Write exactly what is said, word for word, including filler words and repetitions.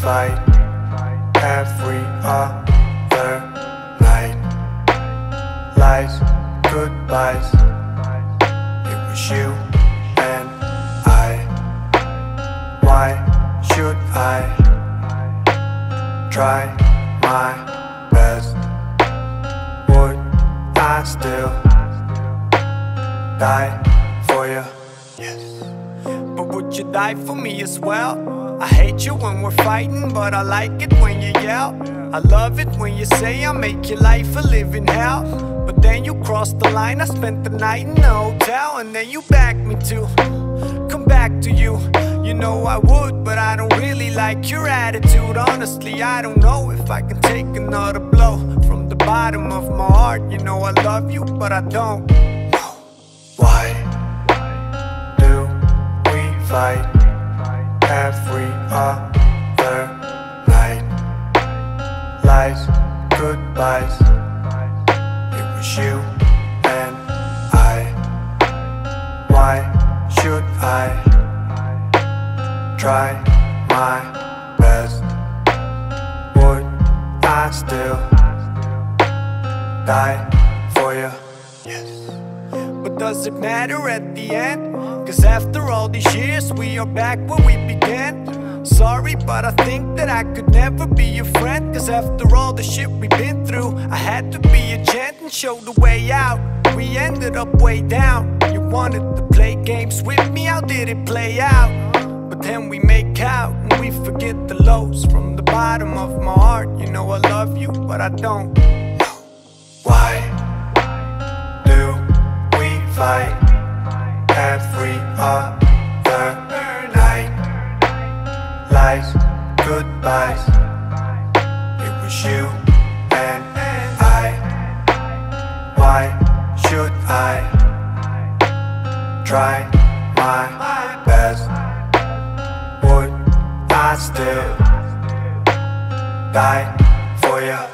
fight every other night. Lies, goodbyes, it was you and I. Why should I try my best? Would I still die for you? Yes. But would you die for me as well? I hate you when we're fighting, but I like it when you yell. I love it when you say I make your life a living hell. But then you cross the line, I spent the night in the hotel, and then you back me to come back to you. You know I would, but I don't really like your attitude. Honestly, I don't know if I can take another blow. From the bottom of my heart, you know I love you, but I don't know. Why do we fight every other night? Lies, goodbyes, it was you and I. Why should I try my best? Would I still die for you? Yes. But does it matter at the end? Cause after all these years we are back where we began. Sorry, but I think that I could never be your friend. Cause after all the shit we've been through, I had to be a gent and show the way out. We ended up way down. You wanted to play games with me, how did it play out? But then we make out and we forget the lows. From the bottom of my heart, you know I love you, but I don't know. Why do we fight every other night? Lies, goodbyes, it was you and I. Why should I try my best? Would I still die for you?